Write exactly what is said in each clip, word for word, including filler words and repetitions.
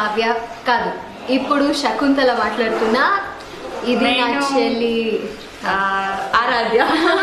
కావ్య కాదు, ఇప్పుడు శకుంతల మాట్లాడుతున్నా. ఇది నా చెల్లి ఆరాధ్య.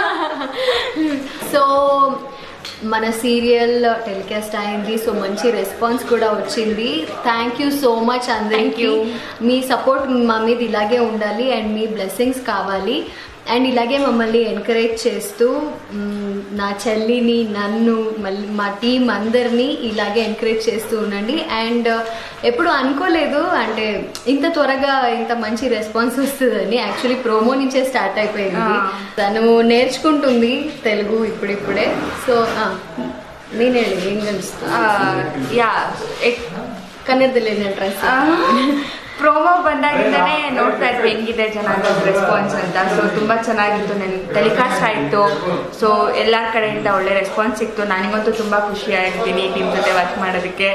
సో మన సీరియల్ టెలికాస్ట్ అయింది, సో మంచి రెస్పాన్స్ కూడా వచ్చింది. థ్యాంక్ యూ సో మచ్ అందరికీ. మీ సపోర్ట్ మా మీద ఇలాగే ఉండాలి అండ్ మీ బ్లెస్సింగ్స్ కావాలి. అండ్ ఇలాగే మమ్మల్ని ఎంకరేజ్ చేస్తూ నా చెల్లిని, నన్ను, మళ్ళీ మా టీం అందరినీ ఇలాగే ఎంకరేజ్ చేస్తూ ఉండండి. అండ్ ఎప్పుడు అనుకోలేదు అంటే ఇంత త్వరగా ఇంత మంచి రెస్పాన్స్ వస్తుందని. యాక్చువల్లీ ప్రోమో నుంచే స్టార్ట్ అయిపోయింది. తను నేర్చుకుంటుంది తెలుగు ఇప్పుడిప్పుడే. సో నేనే ఏం కలుస్తా ಯಾ ಕನ್ನಡದಲ್ಲಿ ಡ್ರೆಸ್ ಪ್ರೋಮೋ ಬಂದಾಗಿಂದನೇ ನೋಡ್ತಾ ಇದ್ವಿ ಹೆಂಗಿದೆ ಚೆನ್ನಾಗಿ ರೆಸ್ಪಾನ್ಸ್ ಅಂತ. ಸೊ ತುಂಬ ಚೆನ್ನಾಗಿತ್ತು, ನನ್ನ ಟೆಲಿಕಾಸ್ಟ್ ಆಯಿತು. ಸೊ ಎಲ್ಲ ಕಡೆಯಿಂದ ಒಳ್ಳೆ ರೆಸ್ಪಾನ್ಸ್ ಸಿಕ್ತು. ನನಗಂತೂ ತುಂಬ ಖುಷಿ ಆಗಿದ್ದೀನಿ ಟೀಮ್ ಜೊತೆ ವರ್ಕ್ ಮಾಡೋದಕ್ಕೆ.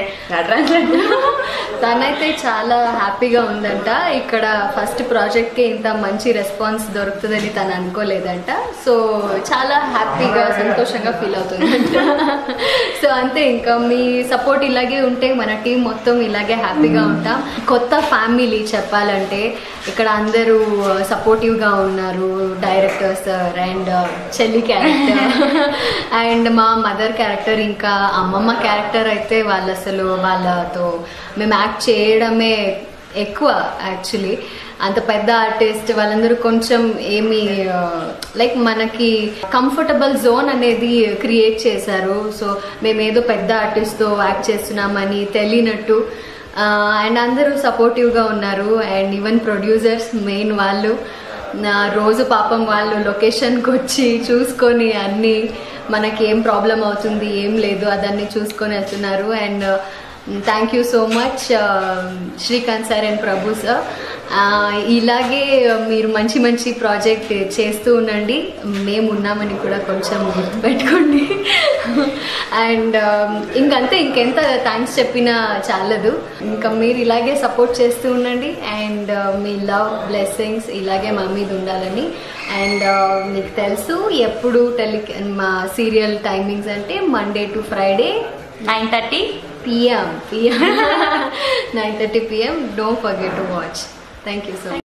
తనైతే చాలా హ్యాపీగా ఉందంట. ఇక్కడ ఫస్ట్ ప్రాజెక్ట్కి ఇంత మంచి రెస్పాన్స్ దొరుకుతుందని తను అనుకోలేదంట. సో చాలా హ్యాపీగా సంతోషంగా ఫీల్ అవుతుందంట. సో అంతే, ఇంకా మీ సపోర్ట్ ఇలాగే ఉంటే మన టీం మొత్తం ఇలాగే హ్యాపీగా ఉంటాం. కొత్త ఫ్యామిలీ చెప్పాలంటే ఇక్కడ అందరూ సపోర్టివ్గా ఉన్నారు. డైరెక్టర్ సార్ అండ్ చెల్లి క్యారెక్టర్ అండ్ మా మదర్ క్యారెక్టర్, ఇంకా అమ్మమ్మ క్యారెక్టర్ అయితే వాళ్ళు అసలు వాళ్ళతో మేము యాక్ట్ చేయడమే ఎక్కువ. యాక్చువల్లీ అంత పెద్ద ఆర్టిస్ట్ వాళ్ళందరూ కొంచెం ఏమి లైక్ మనకి కంఫర్టబుల్ జోన్ అనేది క్రియేట్ చేశారు. సో మేమేదో పెద్ద ఆర్టిస్ట్తో యాక్ట్ చేస్తున్నామని తెలియనట్టు. అండ్ అందరూ సపోర్టివ్గా ఉన్నారు. అండ్ ఈవెన్ ప్రొడ్యూసర్స్ మెయిన్ వాళ్ళు రోజు పాపం వాళ్ళు లొకేషన్కి వచ్చి చూసుకొని అన్నీ మనకి ఏం ప్రాబ్లం అవుతుంది ఏం లేదు అదన్నీ చూసుకొని వెళ్తున్నారు. And thank you so much Srikanth sir and Prabhu sir. ఇలాగే మీరు మంచి మంచి ప్రాజెక్ట్ చేస్తూ ఉండండి. మేము ఉన్నామని కూడా కొంచెం గుర్తుపెట్టుకోండి. అండ్ ఇంకంతే, ఇంకెంత థ్యాంక్స్ చెప్పినా చాలదు. ఇంకా మీరు ఇలాగే సపోర్ట్ చేస్తూ ఉండండి. అండ్ మీ లవ్ బ్లెస్సింగ్స్ ఇలాగే మా మీద ఉండాలని. అండ్ మీకు తెలుసు ఎప్పుడు టెలి మా సీరియల్ టైమింగ్స్ అంటే Monday to Friday nine thirty p m p m nine thirty p m Don't forget to watch. Thank you so much.